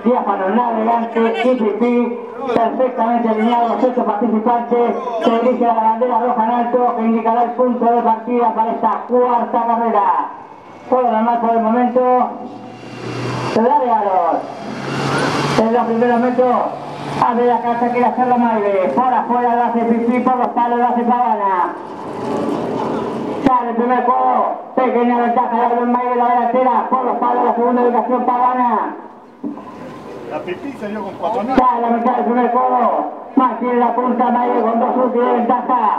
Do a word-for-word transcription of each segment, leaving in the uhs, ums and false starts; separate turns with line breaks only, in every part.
Diáfano, navegante y pipí, perfectamente alineados los ocho participantes. Se dirige a la bandera roja en alto que indicará el punto de partida para esta cuarta carrera. Juego normal por el momento. Se da regalos. En los primeros metros, abre la casa, quiere hacerlo Maire. Por afuera lo hace pipí, por los palos lo hace Pavana. Sale el primer juego, pequeña ventaja de Maire la delantera, por los palos la segunda ubicación Pavana.
La pipí salió con cuatro mil.
Sale la mitad del primer juego, mantiene la punta Maire con dos últimos de ventaja.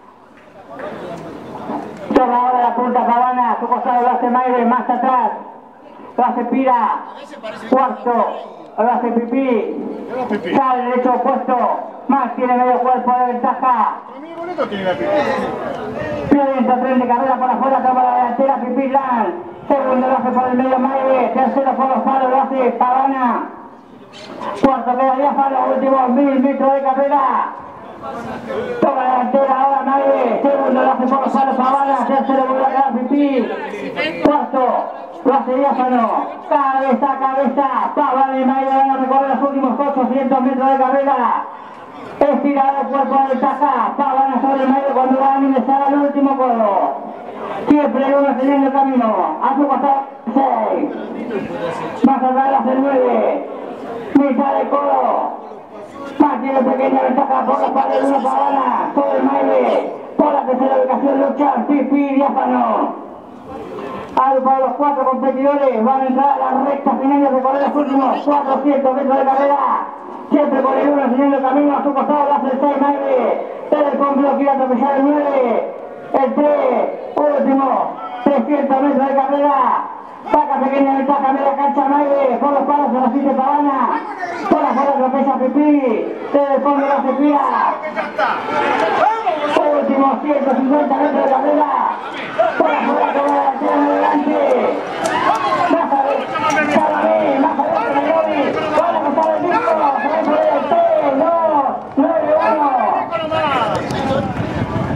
Toma ahora la punta Pavana, su costado lo hace Maire, más atrás. Lo hace Pira, cuarto, lo hace pipí, sale derecho opuesto, más tiene medio cuerpo de ventaja. Violento tren de carrera por afuera, toma la delantera, Pipí Lan. Segundo lo hace por el medio Maire, tercero por los palos lo hace Pavana. Cuarto queda Diáfano, últimos mil metros de carrera. Toma la delantera ahora Maire, segundo lo hace por los palos Pavana, tercero vuelve a quedar Pipí. Cuarto lo hace Diáfano, cabeza a cabeza, Pavana y Maire van a recorrer los últimos ochocientos metros de carrera. Estirado el cuerpo de ventaja, Pavana sobre el Maire cuando va a ingresar al último codo. Siempre uno teniendo el camino, a su costado seis, más atrás hace el nueve, mitad de codo, más tiene pequeña ventaja por la pared de una Pavana, sobre el Maire, por la tercera ubicación luchan Pipí y Diáfano. Agrupados los cuatro competidores, van a entrar a la recta final de recorrer los últimos cuatrocientos metros de carrera. Siempre con el uno siguiendo el camino, a su costado lo hace el seis Maire, el complejo quiere atropellar el nueve, el tres, último, trescientos metros de carrera, saca pequeña ventaja, media cancha Maire, por los palos se resiste Pavana, por afuera atropella Pipí, desde el fondo lo hace Pira, último ciento cincuenta metros de carrera, por afuera